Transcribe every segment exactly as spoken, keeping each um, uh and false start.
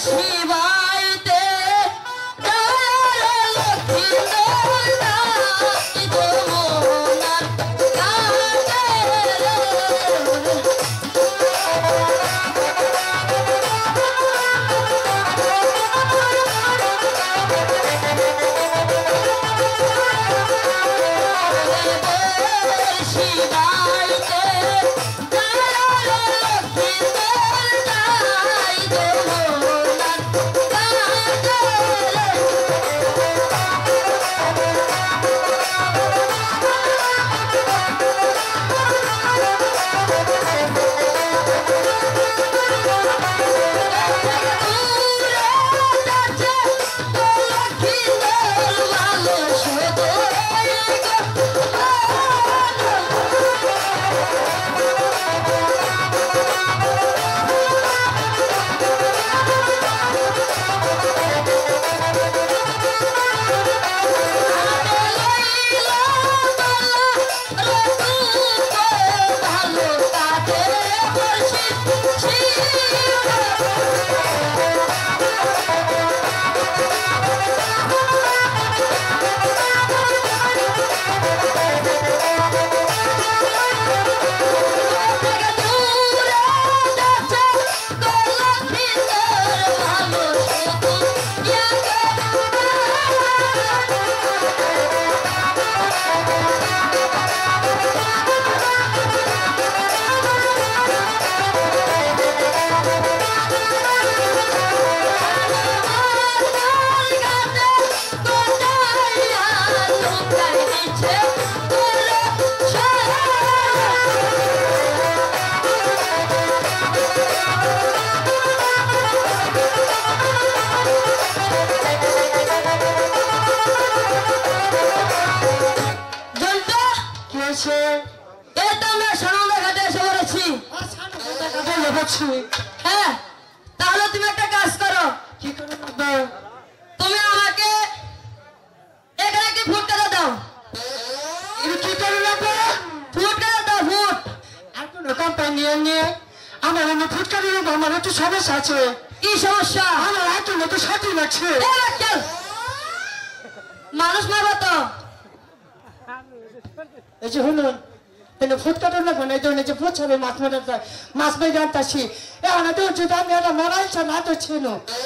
হ্যাঁ তাহলে তুমি একটা কাজ করো। কি করো? তুমি আমাকে এখানে কি ফুট করে দাও। কি করে রাখবো? ফুট করে দাও। ফুট আর কোনো কোম্পানি নিয়ে আমার এমনি ফুট করে রাখবো। আমার একটু সমস্যা আছে। কি সমস্যা? আমার একটু মতো সাথে লাগছে। মানুষ মারবো তো। এই যে শুনুন কিন্তু ফুট কাটার না এই ধরনের যে ফুট হবে মাছ মারা যায় মাছ মেয়ে জানতাছি এখন তো যদি আমি এটা মরাইছে না তো ছিল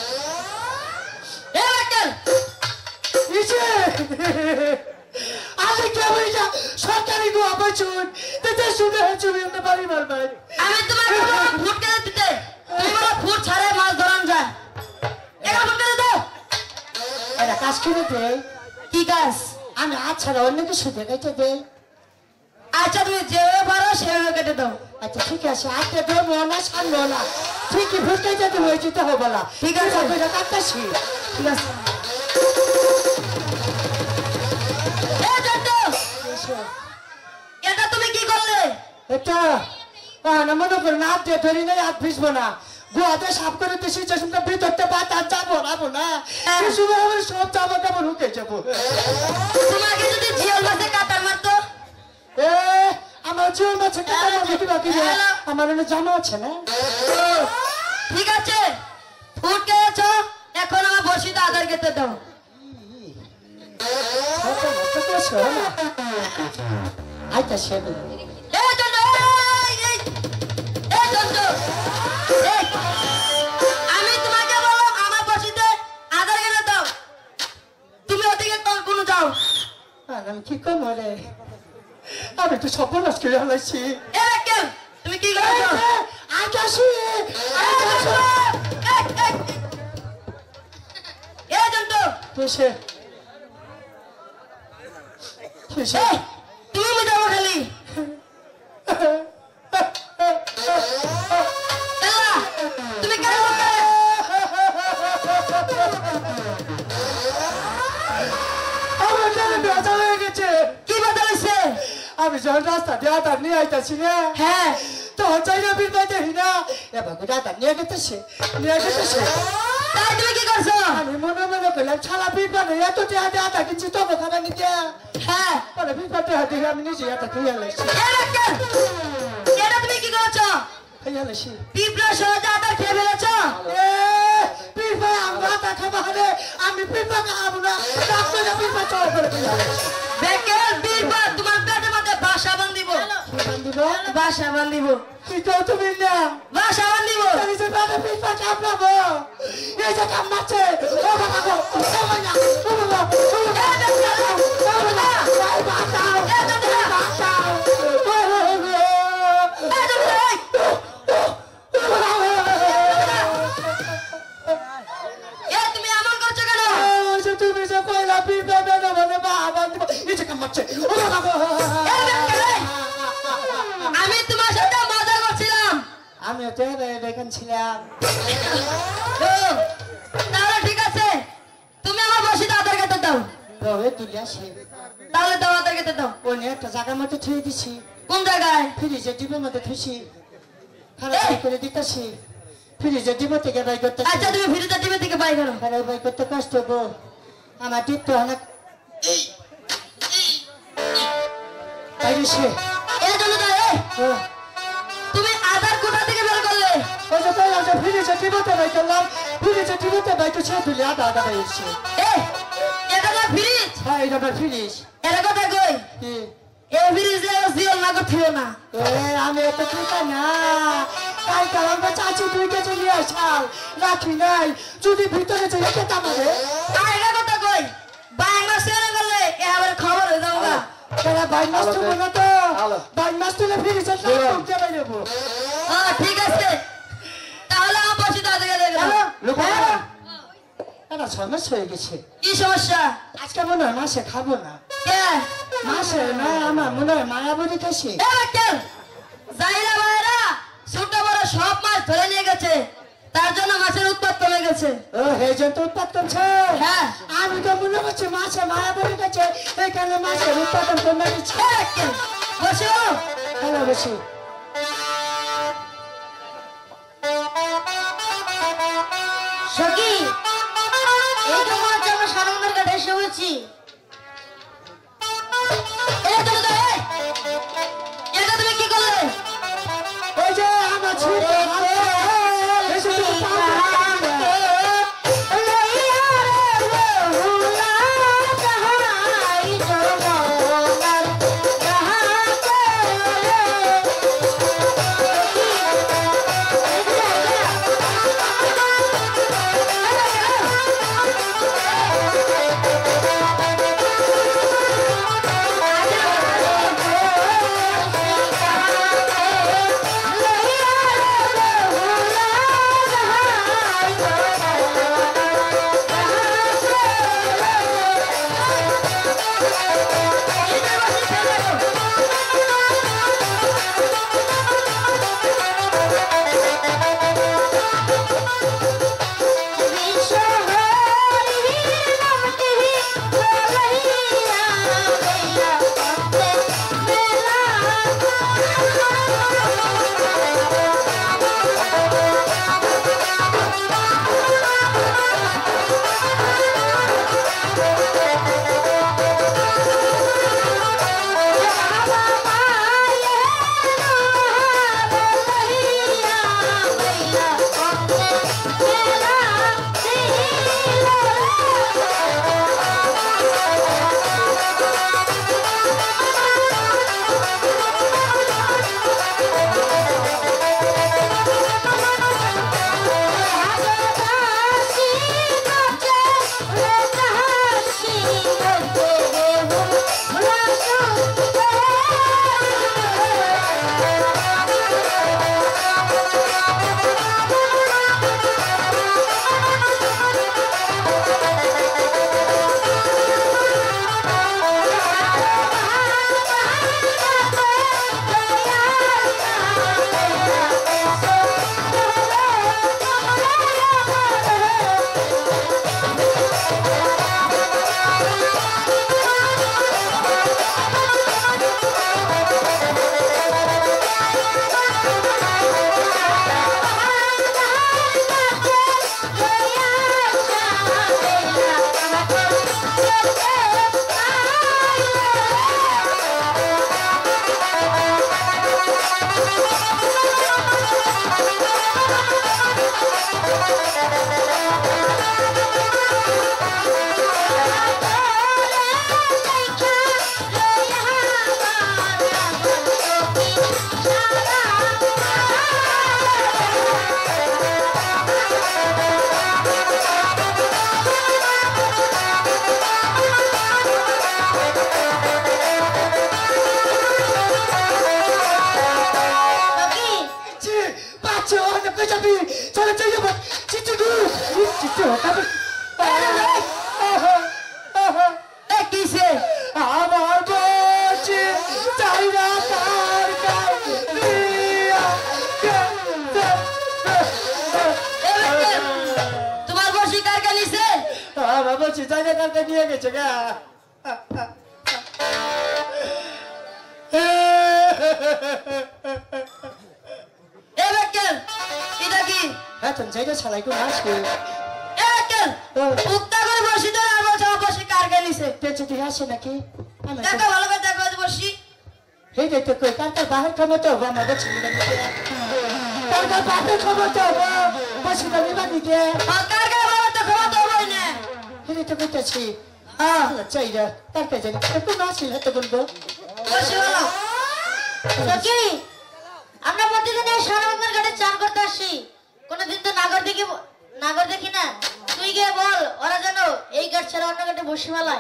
আমি কেমন সরকারি গো আবাসন তেতে শুনে হচ্ছে এমনি বাড়ি মারবাই আমি তোমার ফুট করে দিতে তুমি বলো ফুট ছাড়াই মাছ ধরান যায়। এটা ফুট করে দাও। এটা কাজ করে দেয়। কি কাজ? আমি হাত ছাড়া অন্য কিছু দেখাইতে দেয়। আচ্ছা তুমি যেভাবে পারো সেভাবে কেটে দাও। আচ্ছা ঠিক আছে হাতে দেবো না সামলো না ঠিকই ফুটকাইতে দেবো হয়েছে তো হবো না। ঠিক আছে কাটতেছি। ঠিক আছে এটা তুমি কি করলে? এটা না মনে করো না হাত দিয়ে ধরি নাই হাত ভিজবো না গোয়াতে সাফ করে দিয়েছি চশমটা ভিতরতে বাদ আর যাবো যাবো না সময় আমার সব জামা কাপড় হুকে যাবো। তোমাকে যদি জিওল মাছে কাটার মারতো? এ আমার জিওল মাছে কাটার মারতো বাকি আমার এনে জামা আছে না। ঠিক আছে ফুট খেয়েছো এখন আমার বসিতে আধার খেতে দাও। আচ্ছা সে আমি তোমাকে বললাম আমার বসিতে আধার কেটে দাও তুমি ওদিকে কোনো যাও। আমি কি করবো রে আমি তো সব নাশ করে হালাইছি। তুমি কি করছো? আকাশি কিসে কিসে তুমি বুঝাবো খালি তুমি কেন আমার জানে বেজা হয়ে গেছে। কি বদলেছে? আমি যখন রাস্তা দিয়ে আদার নিয়ে আইতাছি না হ্যাঁ তখন চাই না বিল পাইতে না এবার করে আদার নিয়ে গেতেছে নিয়ে গেতেছে। তাই তুমি কি করছো? আমি মনে মনে করলাম ছাড়া বিল পানে এত দেয়া দেয়া আদা কিনছি তবে খাবার নিতে হ্যাঁ পরে বিল পাতে হাতে আমি নিজে আদা খেয়ে আলাইছি। এটা তুমি কি করছো? খেয়ে আলাইছি পিঁপড়া সহজে আদার খেয়ে ফেলেছো? পিঁপড়া আমি পিপা খাবো না ডাক্তার পিপা চল করে দিলাম বেকের বীরবা তোমার পেটের মধ্যে বাসা বান্ধিব বান্ধিব বাসা বান্ধিব কি কও তুমি না বাসা বান্ধিব আমি যে পেটে পিপা কামড়াবো এই যে কামড়াচ্ছে ও বাবা গো ও মাইনা ও বাবা ও বাবা ভাই বাঁচাও এ দাদা বাঁচাও এ দাদা এ তুমি এমন করছো কেন তুমি যে কইলা পিপা বেনা মানে বাবা এই যে কামড়াচ্ছে ও বাবা গো এ বেকের আমি তোমার সাথে মজা করছিলাম আমি তো দেখেন ছিলাম ও, তাহলে ঠিক আছে তুমি আমার বসিতে আধার কার্ডটা দাও রবে তুলে আসে তাহলে দাও আধার কার্ডটা দাও ওনে একটা জায়গার মধ্যে থুয়ে দিছি কোন জায়গায় ফ্রিজে ডিবের মধ্যে থুইছি খারাপ বাই করে দিতেছি ফ্রিজে ডিবে থেকে বাই করতেছি আচ্ছা তুমি ফিরিতে টিভি থেকে বাই করো খারাপ বাই করতে কষ্ট গো আমার টিপ তো অনেক বাইরেছে এর জন্য তো এই তুমি আধার কোথা থেকে বের করলে ওই যে কইলাম যে ফ্রিজে ডিবেতে বাই করলাম ফ্রিজে ডিবেতে বাই করছে তুলে আধা আধা বাইছে এ এটা না ফ্রিজ হ্যাঁ এটা আমার ফ্রিজ এর কথা কই কি এই ফ্রিজে জিওল না করছিও না এ আমি এত চিন্তা না তাই কারণ চাচি দুই কেজি নিয়ে আসাল রাখি নাই যদি ভিতরে চলে খেতাম হবে আর এটা কথা কই বাই মাস এর করলে এবার খবর হয়ে যাও না তারা বাই মাস তো না তো বাই মাস তো ফ্রিজে না ঢুকতে বাইরেবো ও ঠিক আছে তাহলে আমার বসিতে আধার কার্ড দিয়ে দাও লোক এটা সমস্যা হয়ে গেছে কি সমস্যা আজকে মনে হয় মাসে খাবো না কে মাসে না আমার মনে হয় মায়াবতী খাইছে এ বেকেল জাইরা বাইরা ছোট বড় সব মাছ ধরে নিয়ে গেছে তার জন্য মাছের উৎপাদ কমে গেছে ও হে জন্তু উৎপাদ করছে হ্যাঁ আমি তো মনে করছি মাসে মায়াবতী খাইছে এইখানে মাছের উৎপাদন কমে গেছে এ বেকেল বসো হ্যালো বেশি সখী এই তো মনে হচ্ছে আমরা সানন্দের কাছে এসে হয়েছি এটা তুমি কি করলে ওই যে আমার ছোট এসে তো চিত্ত তবে এ কিসে আমার বসে চাইরা তার তোমার বসি কার কানিছে আমার বসে চাইরা তার নিয়ে গেছে গা এ বেকেল এটা কি হ্যাঁ তুমি চাইরা ছালাই কোন আসবে এ বেকেল উত্তা করে বসি ধরে আর বলছে আমার বসি কার কানিছে পেছে দিয়ে আসে নাকি আমি দেখো ভালো করে দেখো বসি এই দেখতে কই কার কার বাহির খবর তো আমার বসে নিয়ে গেছে কার কার বাহির খবর তো বসে নিয়ে গেছে আর কার কার বাবা তো খবর তো হই না এই তো কইতাছি হ্যাঁ চাইরা কার কাছে জানি একটু নাচি হাতে বলবো বসি ভালো সখী আমরা প্রতিদিন এই সরবঙ্গের ঘাটে চান করতে আসি কোনদিন তো নাগর দেখি নাগর দেখি না তুই গিয়ে বল ওরা যেন এই ঘাট ছেড়ে অন্য ঘাটে বসি মালায়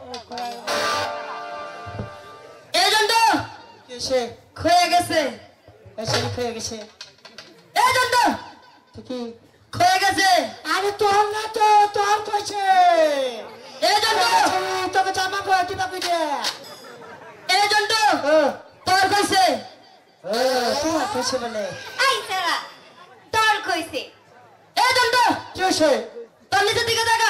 এই জন্য এসে খয়ে গেছে এসে খেয়ে গেছে এই জন্য কি খয়ে গেছে আরে তোর না তো তোর কইছে এই জন্য তোকে জামা পরে দিবা কইছে এই জন্য ও তোর কইছে ও তোমার কইছে বলে আই সারা তোর কইছে এই জন্য কি হইছে তোর নিচের দিকে দেখা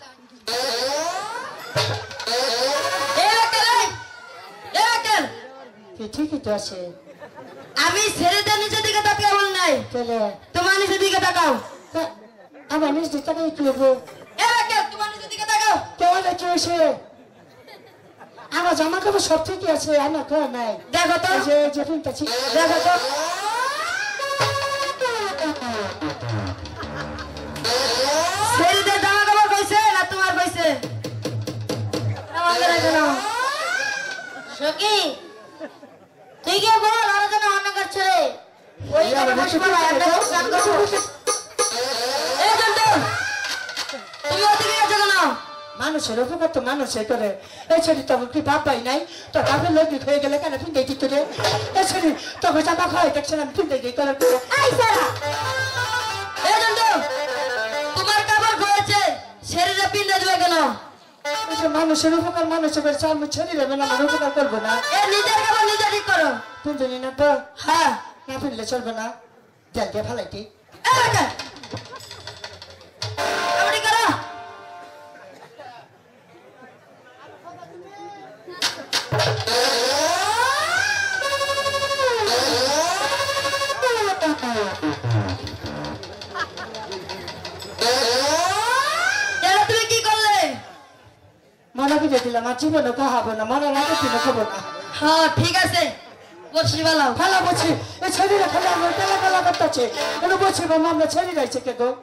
এই বেকেল এই বেকেল কি ঠিকই তো আছে আমি ছেলেদের নিচের দিকে তাকিয়ে বল নাই চলে তোমার নিচের দিকে তাকাও আমার নিজ দিকে তাকাই কি হবো এই বেকেল তোমার নিচের দিকে তাকাও কেমন কি হইছে আমার জামা কাপড় সব ঠিকই আছে আমার কেউ নাই দেখো তো এই যে যে পিনতাছি দেখো তো ছেলেদের জামা কাপড় কইছে না তোমার কইছে আমাদের কেন সখী তুই গিয়ে বল ওরা যেন অন্য ঘাট ছেড়ে ওই ঘাটে বসি মালায় আমরা চান করবো এই জন্য তুমি ওদিকে গেছো কেন মানুষের উপকার তো মানুষে করে এই ছেলে তখন কি বাপ পাই নাই তো বাপের লোক হয়ে গেলে কেন পিন্দাই দিত রে এই ছেলে তখন জামা খাওয়াই দেখছিলাম পিন্দাই দিই করে আই সারা এই জন্য তোমার কাপড় খয়েছে শরীরে পিন্দে দিবে কেন এই যে মানুষের উপকার মানুষের করে আমি ছেড়ে দেবে না আমার উপকার করবো না এ নিজের কাপড় নিজে ঠিক করো পিন্দানি না তো হ্যাঁ না পিনলে চলবে না জল দিয়ে ফালাইটি এই বেকেল আপনি করো এরা তুমি কি করলে মনে বুঝে দিলাম আর জীবনে কহাবো না মনে রাখে কিনে খাবো না হ্যাঁ ঠিক আছে বসি বালাও ফেলা বলছি এই ছেলেরা খেলে আমার পেলা পেলা করতেছে কেন বলছি বাবা আমরা ছেড়ে যাইছে কে গো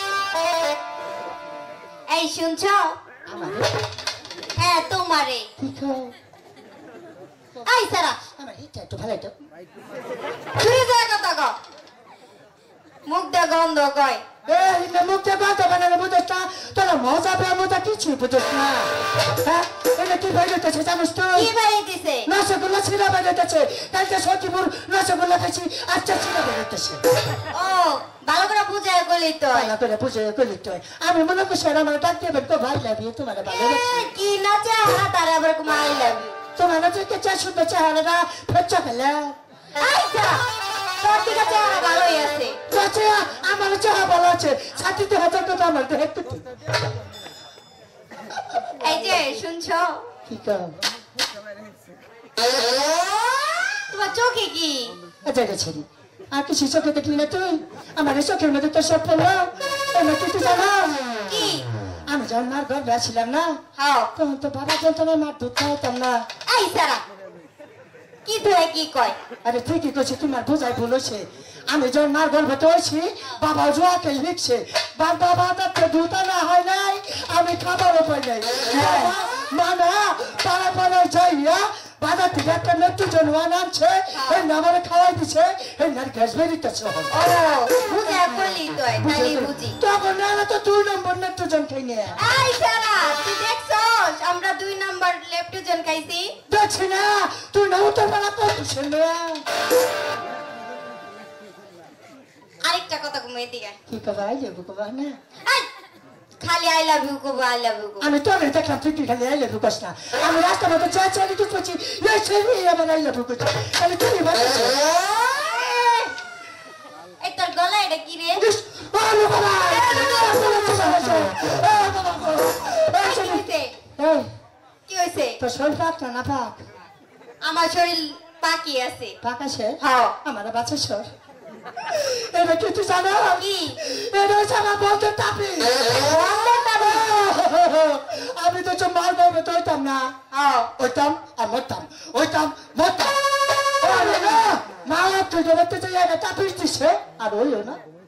এই শুনছো হ্যাঁ তোমারে কি খাও আই সারা আমার হিটটা একটু ভালো তো তুই যা কথা কও মুখ দে গন্ধ কয় এই নে মুখে কথা বানালে বুঝছ না তোরা মজা পেয়ে মজা কিছু বুঝছ না হ্যাঁ এটা কি বাইরেতেছে জানিস তো কি বাইতেছে রসগোল্লা ছিঁড়া বেরোতেছে কালকে সচিপুর রসগোল্লা খাচ্ছি আচ্ছা ছিঁড়া বেরোতেছে ও ভালো করে বুঝায় গলি তো ভালো করে বুঝে করলি তো আমি মনে করছি আর আমার ডাক দেবেন তো ভাই লাগবে তোমার ভালো লাগছে কি না চাহা তার আবার কুমার লাগবে তোমার যে চা শুনতে চেহারাটা ফেচ্চা খেলে আইসা তোর দিকে চেহারা ভালোই আছে চাচা আমার চেহারা ভালো আছে ছাতিতে হাজার কথা আমার তো একটু এই যে শুনছো কি কাম তোমার চোখে কি আচ্ছা গেছে আর কিছু চোখে দেখলি না তুই আমার এই চোখের মধ্যে তো সব পড়লো এমন কি তুই জানো কি আমি যখন মার ঘর আসছিলাম না হাও তখন তো বাবা যন্ত্রণায় মার দুধ খাওয়াতাম না আইসারা কি ধরে কি কয় আরে ঠিকই করছি তোমার বোঝাই ভুল হয়েছে আমি যখন মার গর্ভে হয়েছি বাবা জোয়াকে লিখছে বাবা বাবা তো দুধ না হয় নাই আমি খাবারও পাই নাই মানা পাড়া পাড়ায় যাইয়া বাজার থেকে একটা নেত্রজন আনছে এই নামারে খাওয়াই দিছে এই নার গ্যাস বেরিতেছে ও বুঝে গলি তো তাই বুঝি তখন না তো দুই নম্বর নেত্রজন খাই নিয়ে আইসারা তুই দেখছস আমরা দুই নাম্বার লেফটজন খাইছি দেখছি না তুই না উত্তর পাড়া করছিস না আরেক আরেকটা কথা ঘুমিয়ে দিকে কি কবা আই লেবু কবা না খালি আই লাভ ইউ কব আই লাভ ইউ কব আমি তো আমি দেখলাম তুই কি খালি আই লেবু কস না আমি রাস্তা মতো যা চলি তুই করছি এই ছেলে আমার আই লেবু করছি আমি তুই বলছিস এই তোর গলা এটা কি রে আরে বাবা কি হইছে এই কি হইছে তো শরীর পাক না না পাক আমার শরীর পাকি আছে পাক আছে হ্যাঁ আমার বাচ্চা সর এটা কি তুই জানো কি এটা হচ্ছে আমার বলতে তাপি আমি তো যে মার বলবে তো ওইতাম না হ্যাঁ ওইতাম আর মরতাম ওইতাম মরতাম আরে না মা তুই তো বলতে চাই এটা তাপিস দিছে আর ওইও না